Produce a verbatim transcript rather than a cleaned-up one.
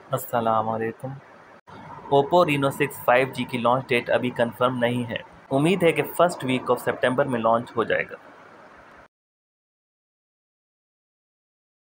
अस्सलाम वालेकुम। Oppo Reno six five G की लॉन्च डेट अभी कंफर्म नहीं है। उम्मीद है कि फर्स्ट वीक ऑफ सितंबर में लॉन्च हो जाएगा।